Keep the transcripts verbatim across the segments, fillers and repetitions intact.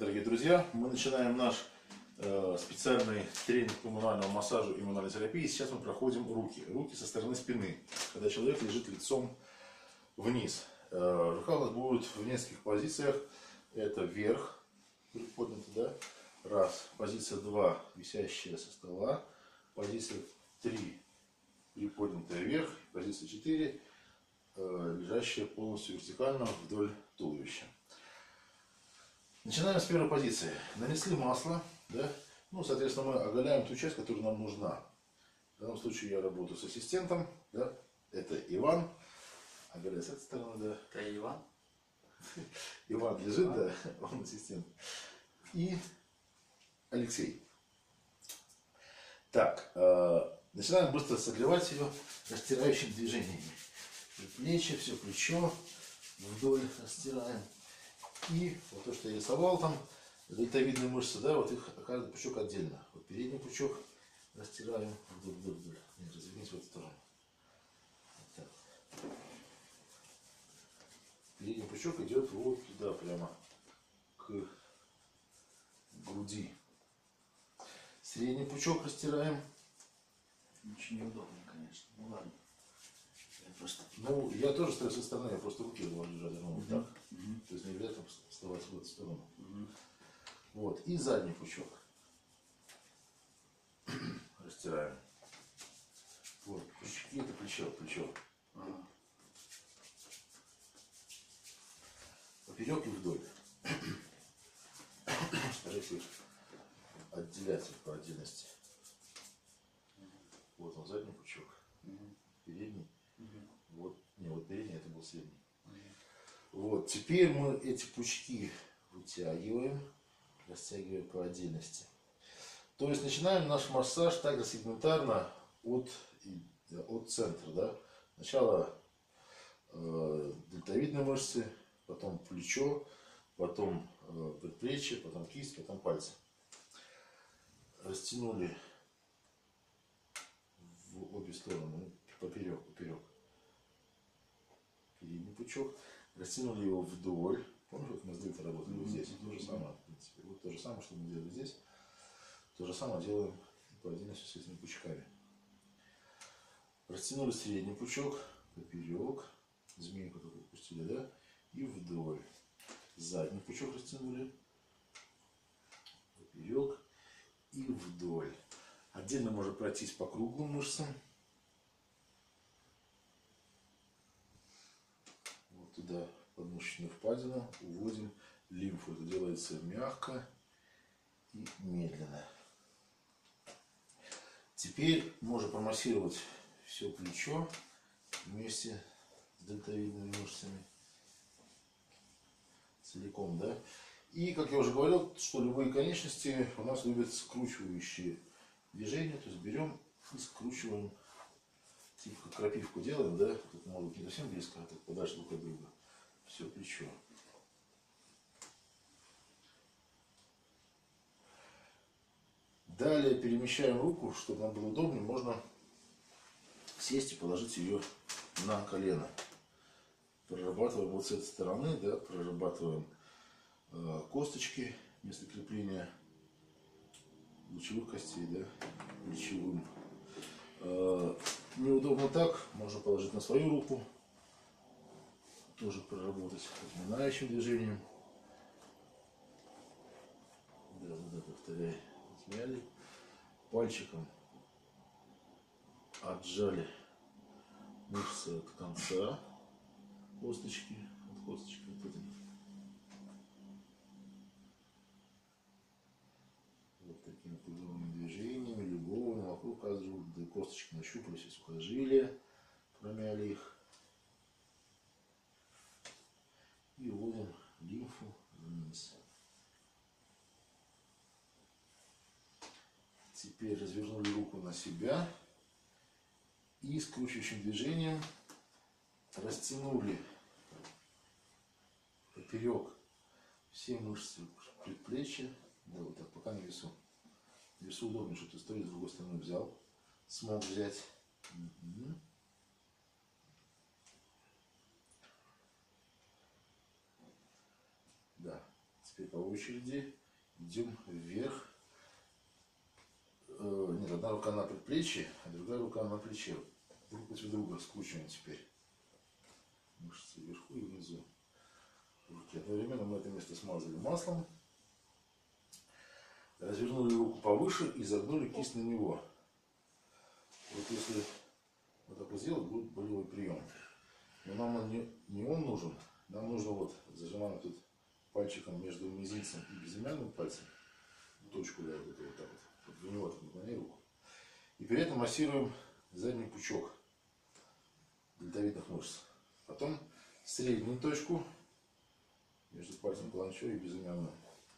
дорогие друзья! Мы начинаем наш э, специальный тренинг по мануальному массажу и мануальной терапии. Сейчас мы проходим руки. Руки со стороны спины, когда человек лежит лицом вниз. Э, рука у нас будет в нескольких позициях. Это вверх, поднято, да? Раз. Позиция два, висящая со стола. Позиция три, приподнятая вверх. Позиция четыре, э, лежащая полностью вертикально вдоль туловища. Начинаем с первой позиции. Нанесли масло, да? Ну, соответственно, мы оголяем ту часть, которая нам нужна. В данном случае я работаю с ассистентом, да? Это Иван. Оголяю с этой стороны, да. Это Иван. Иван лежит, Иван. Да, он ассистент. И Алексей. Так, э, начинаем быстро согревать ее растирающими движениями. Плечи, все плечо вдоль растираем. И вот то, что я рисовал там, дельтовидные мышцы, да, вот их каждый пучок отдельно. Вот передний пучок растираем вдоль, вдоль, вдоль. Нет, разверните в эту сторону. Вот так. Передний пучок идет вот туда, прямо к груди. Средний пучок растираем. Очень неудобно, конечно. Ну ладно. Я просто... Ну, я тоже стою со стороны, я просто руки разложу, ну, вот так. Угу. То есть не обязательно вставать в эту сторону. Угу. Вот. И задний пучок. Растираем. Вот. Пучки, это плечо, плечо. Ага. Поперек и вдоль. Старайтесь отделять их по отдельности. Вот он, задний пучок. Угу. Передний. Угу. Вот. Не, вот передний, это был средний. Угу. Вот. Теперь мы эти пучки вытягиваем, растягиваем по отдельности. То есть начинаем наш массаж также сегментарно от, от центра. Да? Сначала э, дельтовидные мышцы, потом плечо, потом э, предплечье, потом кисть, потом пальцы. Растянули в обе стороны, поперек, поперек. Передний пучок. Растянули его вдоль. Помните, как мы с дельтой работали вот здесь? То же самое, в принципе. Вот то же самое, что мы делали здесь. То же самое делаем по отдельности с этими пучками. Растянули средний пучок, поперек. Змейку такую пустили, да? И вдоль. Задний пучок растянули. Поперек. И вдоль. Отдельно можно пройтись по круглым мышцам. Вот туда подмышечную впадину уводим лимфу. Это делается мягко и медленно. Теперь можно промассировать все плечо вместе с дельтовидными мышцами. Целиком, да? И, как я уже говорил, что любые конечности у нас любят скручивающие движения. То есть берем и скручиваем, типа как крапивку делаем, да? Тут может быть не совсем близко, а так подальше друг от друга. Все плечо. Далее перемещаем руку, чтобы нам было удобнее. Можно сесть и положить ее на колено. Прорабатываем вот с этой стороны, да, прорабатываем э, косточки, место крепления лучевых костей, да, плечевым. Э, неудобно так, можно положить на свою руку, тоже проработать разминающим движением. Да, да, повторяй. Размяли. Пальчиком отжали мышцы от конца косточки, от косточки вот этой. Вот такими круговыми движениями, любовно, вокруг каждой косточки нащупали все сухожилия, промяли их. И уводим лимфу вниз. Теперь развернули руку на себя и скручивающим движением растянули поперек все мышцы предплечья. Да, вот так, пока на весу. На весу удобнее, что ты стоишь, с другой стороны взял. Смог взять. Угу. Да. Теперь по очереди идем вверх. Э, нет, одна рука на предплечье, а другая рука на плече. Друг против друга скручиваем теперь. Мышцы вверху и внизу. Руки. Одновременно мы это место смазали маслом. Развернули руку повыше и загнули кисть на него. Вот если вот так вот сделать, будет болевой прием. Но нам он не, не он нужен. Нам нужно вот, зажимаем тут пальчиком между мизинцем и безымянным пальцем. Точку, да, вот это вот так вот. В него так наклоняй руку. И при этом массируем задний пучок дельтовидных мышц. Потом среднюю точку между пальцем каланчой и безымянным.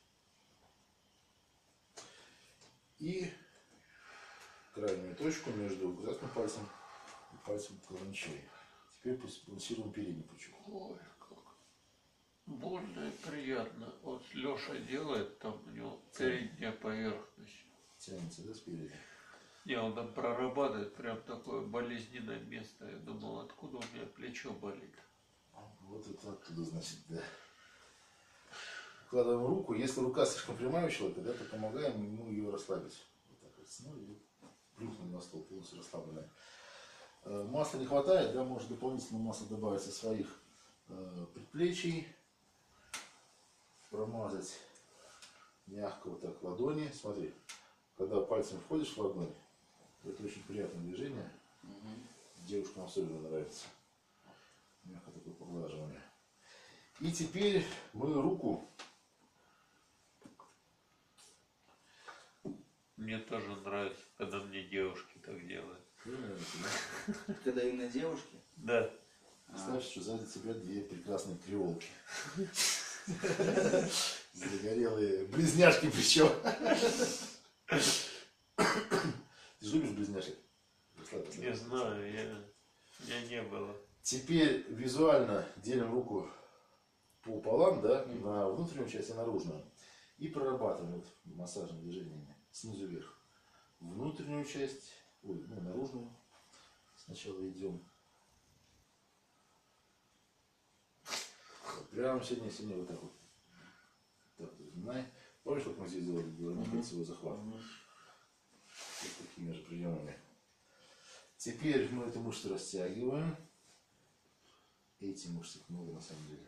И крайнюю точку между указательным пальцем и пальцем каланчой. Теперь массируем передний пучок. Ой, как больно и приятно. Вот Леша делает, там у него передняя поверхность. Тянется, да, спереди? Не, он там прорабатывает прям такое болезненное место. Я думал, откуда у меня плечо болит. Вот это оттуда, значит, да. Вкладываем руку. Если рука слишком прямая у человека, да, то помогаем ему ее расслабить. Вот так вот. Ну, и плюхнем на стол, полностью расслабленное. Масла не хватает, да, может дополнительно масло добавить со своих э, предплечий. Промазать мягко вот так в ладони. Смотри, когда пальцем входишь в ладонь, это очень приятное движение. Угу. Девушкам особенно нравится. Мягко такое поглаживание. И теперь мы руку. Мне тоже нравится, когда мне девушки так делают. Когда именно девушки? Да. Представь, что сзади тебя две прекрасные креолки. Загорелые близняшки причем. Ты же любишь близняшек? Не знаю, я... у меня не было. Теперь визуально делим руку пополам, да, на внутреннюю часть и наружную. И прорабатываем вот массажными движениями снизу вверх. Внутреннюю часть, ой, ну, наружную. Сначала идем. Прямо сильнее, сильнее, вот так вот. Так, разминай. Помнишь, как мы здесь делали головной кольцевой захват? Вот такими же приемами. Теперь мы эту мышцу растягиваем. Эти мышцы много на самом деле.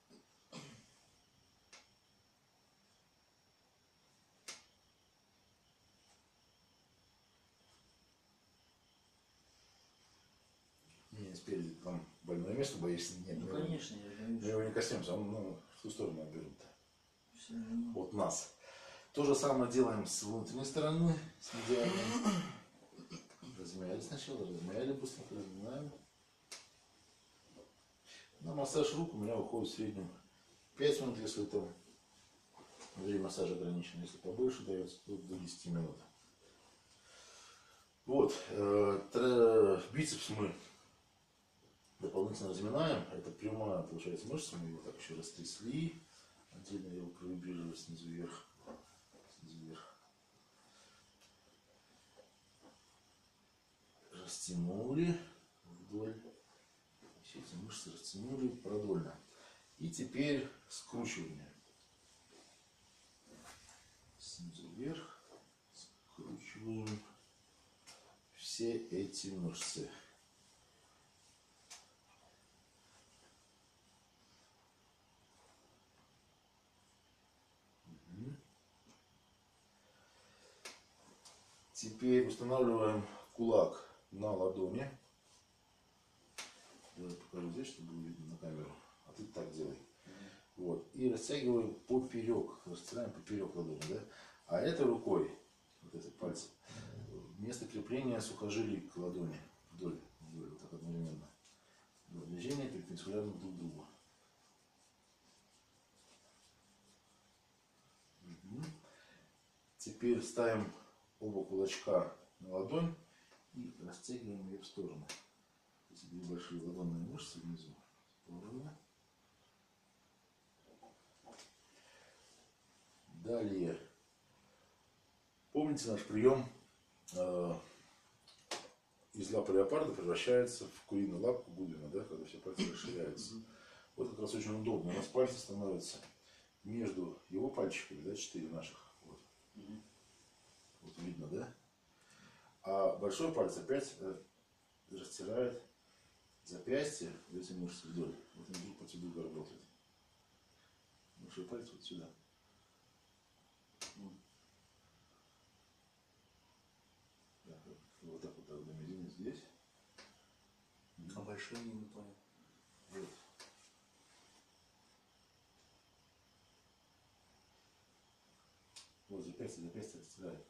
Не, спереди там больное место, боишься? Нет, Ну, мы конечно, я мы вижу. его не коснемся, он ну, в ту сторону оберут. Все равно. От нас. То же самое делаем с внутренней стороны, с медиальной. Размяли сначала, размяли, быстренько разминаем. На массаж рук у меня уходит в среднем пять минут, если там время массажа ограничено. Если побольше дается, то до десяти минут. Вот. Э, бицепс мы дополнительно разминаем. Это прямая, получается, мышца. Мы его так еще растрясли. Отдельно его провибрировали снизу вверх. Снизу вверх. Растянули вдоль. Все эти мышцы растянули продольно. И теперь скручивание. Снизу вверх. Скручиваем все эти мышцы. Теперь устанавливаем кулак на ладони. Я покажу здесь, чтобы было видно на камеру. А ты так делай. Вот. И растягиваем поперек. Растираем поперек ладони. Да? А этой рукой, вот этой пальцем, место крепления сухожилий к ладони. Вдоль. Вдоль. Вот так одновременно. Движение перпендикулярно друг к другу. Угу. Теперь ставим оба кулачка на ладонь и растягиваем ее в сторону. Эти две большие ладонные мышцы внизу. Стороны. Далее. Помните наш прием? Э, из лапы леопарда превращается в куриную лапку Гудвина, да, когда все пальцы расширяются. Вот как раз очень удобно. У нас пальцы становятся между его пальчиками, да, четыре наших. Вот. Мгм. Вот видно, да? А большой палец опять э, растирает запястье, эти мышцы вдоль. Вот они вдруг процедура работает. Большой палец вот сюда. Так, вот так вот одна мизинец здесь. А большой не понял. Вот. Вот запястье, запястье растирает.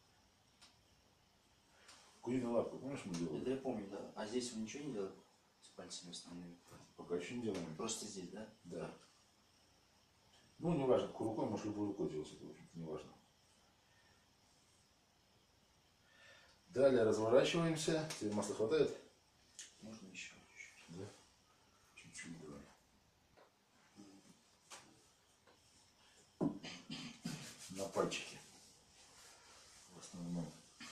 Куриную лапку, помнишь, мы делали? Это я помню, да. А здесь вы ничего не делали с пальцами основными? Пока еще не делаем. Просто здесь, да? Да. Ну, не важно, какой рукой, может, любой рукой делать, это, в общем-то, не важно. Далее разворачиваемся. Тебе масла хватает? Можно еще чуть-чуть. Да. Чуть-чуть давай. На пальчики. В основном.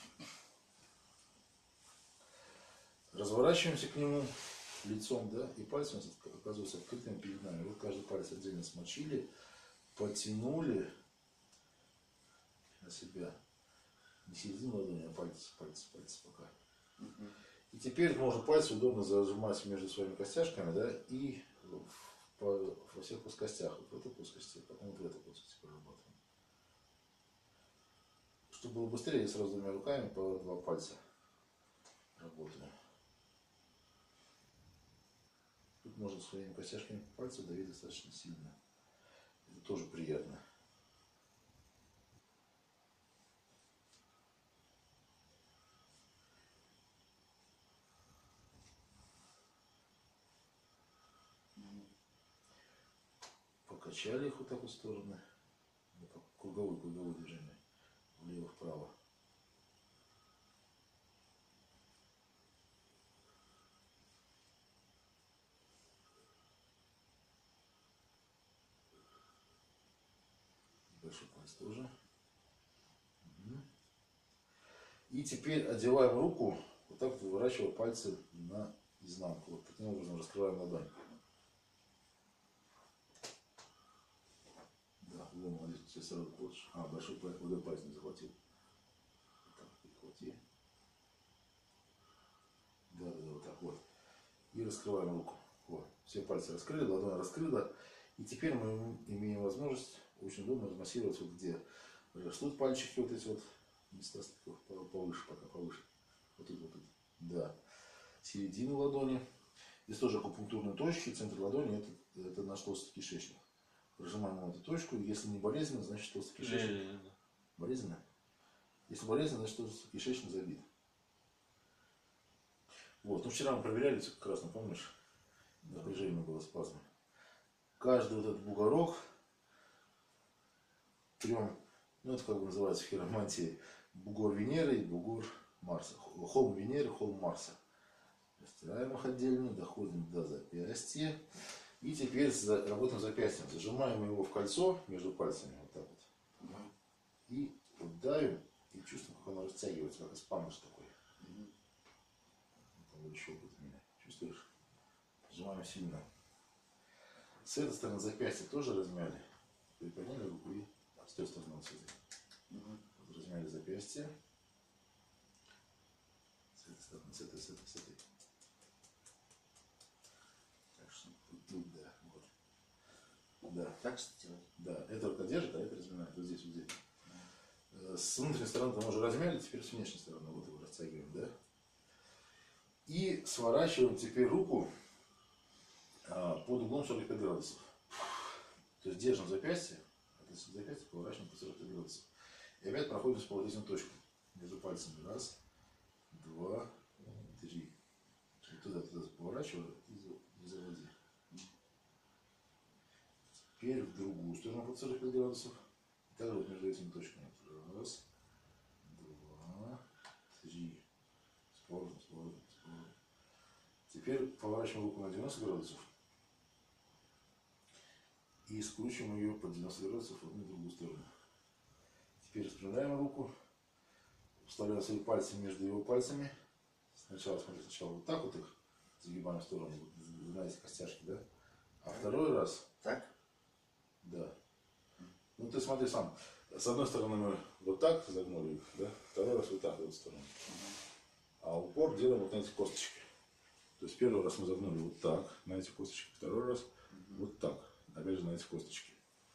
Разворачиваемся к нему лицом, да, и пальцы у нас оказываются открытыми перед нами. Вот каждый палец отдельно смочили, потянули на себя. Не середину ладони, а пальцы, пальцы, пальцы пока. Мгм. И теперь можно пальцы удобно зажимать между своими костяшками, да, и в- по, во всех плоскостях. Вот в этой плоскости, потом вот в этой плоскости прорабатываем. Чтобы было быстрее, я сразу двумя руками по два пальца работаю. Тут можно своими костяшками пальцев давить достаточно сильно. Это тоже приятно. Покачали их вот так вот в стороны. Вот так, круговое, круговое движение. Влево-вправо. Большой палец тоже. Мгм. И теперь одеваем руку, вот так вот выворачивая пальцы на изнанку. Вот таким образом раскрываем ладонь. Да, во, молодец, все сразу хочешь. А, большой палец, вот палец не захватил. Вот так, перехвати. Да, да, да, вот так вот. И раскрываем руку. Вот. Все пальцы раскрыли, ладонь раскрыла. И теперь мы имеем возможность очень удобно размассировать вот где растут пальчики, вот эти вот места повыше, пока повыше. Вот тут, вот тут. Да. Середину ладони. Здесь тоже акупунктурные точки. Центр ладони это, это наш толстый кишечник. Прожимаем на эту точку. Если не болезненно, значит толстый кишечник. Болезненно. Болезненно? Если болезненно, значит толстый кишечник забит. Вот. Ну, вчера мы проверяли как раз, ну, помнишь? Напряжение было, спазм. Каждый вот этот бугорок трем, ну это как бы называется в хиромантии, бугор Венеры и бугор Марса. Холм Венеры, холм Марса. Растираем их отдельно, доходим до запястья. И теперь работаем запястьем. Зажимаем его в кольцо между пальцами, вот так вот. И вот давим, и чувствуем, как оно растягивается, как эспандер такой. Там вот щелкает у меня. Чувствуешь? Сжимаем сильно. С этой стороны запястья тоже размяли. Приподняли руку и с той стороны вот с этой. Вот размяли запястье. С этой стороны, с этой, с этой, с этой. Так что тут, да, вот. Да. Так что делать? Да, эта рука держит, а это разминает. Вот здесь, вот здесь. С внутренней стороны мы уже размяли, теперь с внешней стороны вот его растягиваем, да? И сворачиваем теперь руку под углом сорок пять градусов. То есть держим запястье, от запястья поворачиваем по сорок пять градусов. И опять проходим с поворотной точкой между пальцами. Раз, два, три. Туда, туда поворачиваю и заводи. Теперь в другую сторону под сорок пять градусов. И также вот между этими точками. Раз, два, три. С поворотом, с поворотом, с поворотом. Теперь поворачиваем руку на девяносто градусов. И скручиваем ее под девяносто градусов в одну и другую сторону. Теперь распрямляем руку. Вставляем свои пальцы между его пальцами. Сначала, смотри, сначала вот так вот их загибаем в сторону. Знаете, костяшки, да? А второй раз. Так? Да. Ну ты смотри сам. С одной стороны мы вот так загнули их, да? Второй раз вот так в эту сторону. А упор делаем вот на эти косточки. То есть первый раз мы загнули вот так на эти косточки, второй раз вот так, опять же на эти косточки.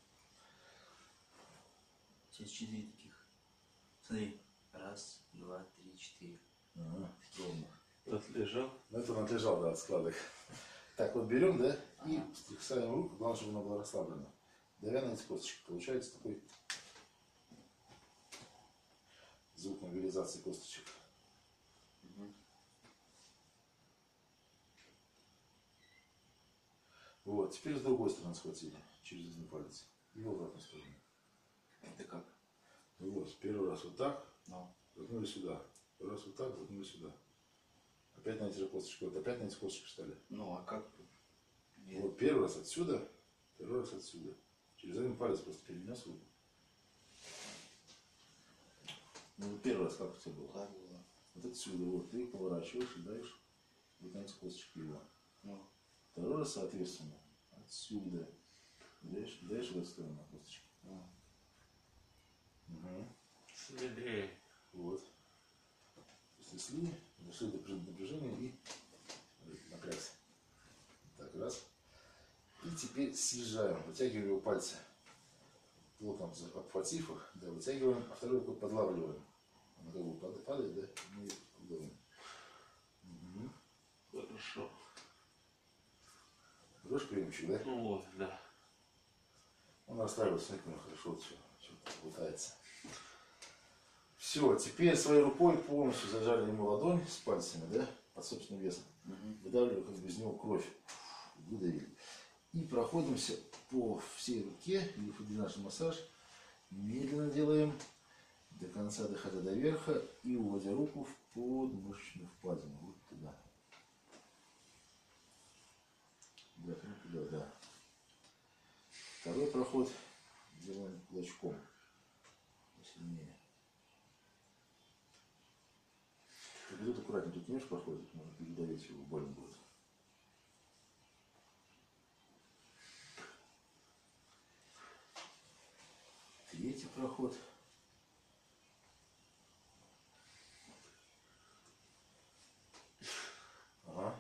Сейчас четыре таких. Смотри. Раз, два, три, четыре. Ага, ровно. Отлежал. Ну это он отлежал, да, от складок. Так вот берем, да, и стряхиваем руку, главное, чтобы она была расслаблена. Давя на эти косточки. Получается такой звук мобилизации косточек. Угу. Вот, теперь с другой стороны схватили, через один палец. И в обратную сторону. Это как? Вот, первый раз вот так, Ну. загнули сюда. Второй раз вот так, загнули сюда. Опять на эти же косточки. Вот опять на эти косточки встали. Ну, а как? Нет. Вот первый раз отсюда, второй раз отсюда. Через один палец просто перенес руку. Ну, вот первый раз как у тебя было? Так было. Вот отсюда, вот, ты поворачиваешь и даешь вот на эти косточки его. Ну. Второй раз, соответственно, отсюда. Даешь, даешь в эту сторону на косточки. Ну. Угу. Смелее. Вот. Снесли, дошли до напряжения и напрягся. Так, раз. И теперь съезжаем, вытягиваем его пальцы. Плотно обхватив их, да, вытягиваем, а второй рукой подлавливаем. Она как бы падает, да, мы ее угу. Хорошо. Берешь приемчик, да? Ну вот, да. Он расставился, смотри, как хорошо вот все, все пытается. Все, теперь своей рукой полностью зажали ему ладонь с пальцами, да, под собственным весом. Угу. Выдавливаем как бы из него кровь. Выдавили. И проходимся по всей руке, или фабринажный массаж. Медленно делаем до конца, доходя до верха и уводя руку в подмышечную впадину. Вот туда. Да, прям туда, да. Второй проход делаем кулачком. Сильнее. Только тут аккуратнее, тут нож проходит, можно передавить его, больно будет. Третий проход. Ага.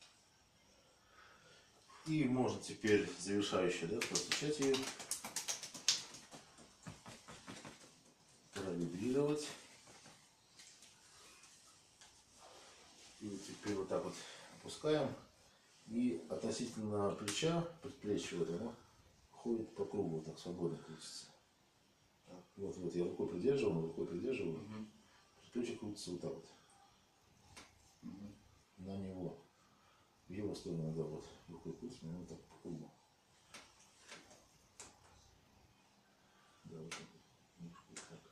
И можно теперь завершающее, да, постучать ее, провибрировать. И вот теперь вот так вот опускаем. И относительно плеча, предплечья вот оно ходит по кругу, вот так свободно крутится. Вот, вот, я рукой придерживаю, рукой придерживаю. Угу. Предплечье крутится вот так вот. Угу. На него. В его сторону, да, вот. Рукой крутится, вот так по кругу. Да, вот так вот. Немножко вот так.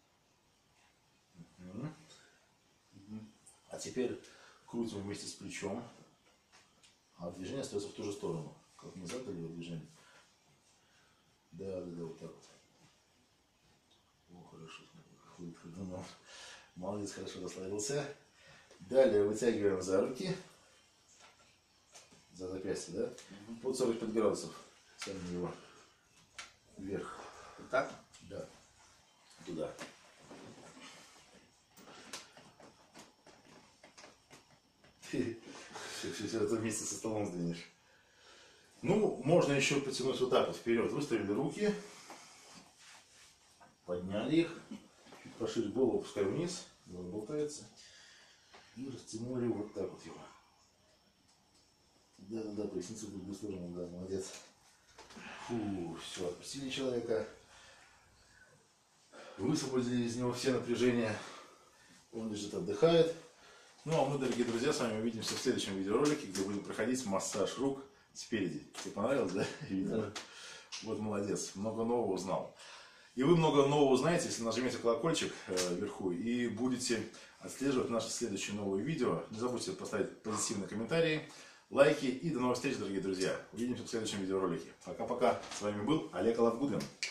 Угу. Угу. А теперь крутим вместе с плечом. А движение остается в ту же сторону. Как назад или движение. Да, да, да, вот так вот. О, хорошо. Ходит ходуном. Молодец, хорошо расслабился. Далее вытягиваем за руки. За запястье, да? Угу. Под сорок пять градусов. Тянем его вверх. Вот так? Да. Туда. Все, все, все это вместе со столом сдвинешь. Ну, можно еще потянуть вот так вот вперед. Выставили руки. Подняли их. Чуть пошире голову опускаем вниз. Голова болтается. И растянули вот так вот его. Да, да, да, поясница будет быстро, да, молодец. Фу, все, отпустили человека. Высвободили из него все напряжения. Он лежит, отдыхает. Ну, а мы, дорогие друзья, с вами увидимся в следующем видеоролике, где будем проходить массаж рук спереди. Тебе понравилось, да? Да. Вот молодец, много нового узнал. И вы много нового узнаете, если нажмете колокольчик э, вверху и будете отслеживать наши следующие новые видео. Не забудьте поставить позитивные комментарии, лайки и до новых встреч, дорогие друзья. Увидимся в следующем видеоролике. Пока-пока. С вами был Олег Алавгудвин.